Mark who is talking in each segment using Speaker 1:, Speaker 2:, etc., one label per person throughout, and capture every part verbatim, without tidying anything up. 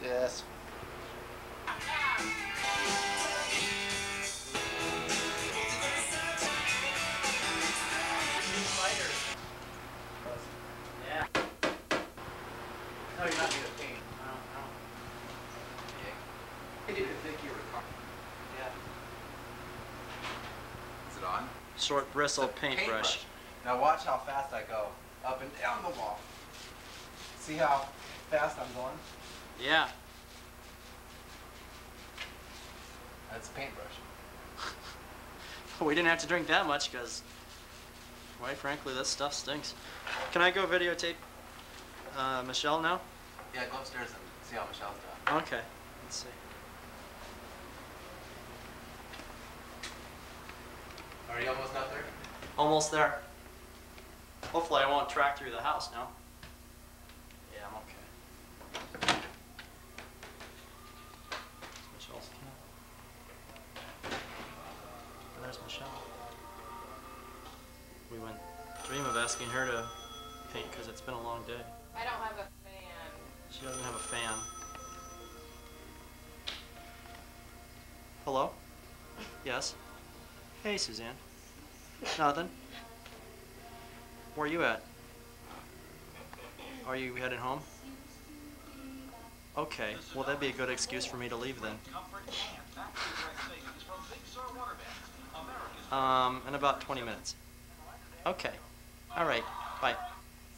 Speaker 1: Yes.
Speaker 2: Yeah. No, you're not going to paint. I don't know. Okay. I didn't think you were talking. Yeah.
Speaker 1: Is it on?
Speaker 2: Short bristle paintbrush.
Speaker 1: Paintbrush. Now watch how fast I go. Up and down the wall. See how fast I'm going?
Speaker 2: Yeah.
Speaker 1: That's paintbrush.
Speaker 2: We didn't have to drink that much because, quite frankly, this stuff stinks. Can I go videotape uh, Michelle now?
Speaker 1: Yeah, go upstairs and see how Michelle's doing.
Speaker 2: Okay. Let's see.
Speaker 1: Are you almost up there?
Speaker 2: Almost there. Hopefully I won't track through the house now. Yeah, I'm okay. Michelle's cat. There's Michelle. We went dream of asking her to paint because it's been a long day.
Speaker 3: I don't have a fan.
Speaker 2: She doesn't have a fan. Hello? Yes? Hey, Suzanne. Nothing? Where are you at? Are you heading home? Okay, well that'd be a good excuse for me to leave then. Um, in about twenty minutes. Okay. All right. Bye.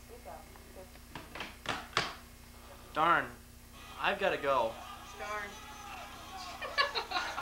Speaker 2: Darn. I've got to go.
Speaker 3: Darn.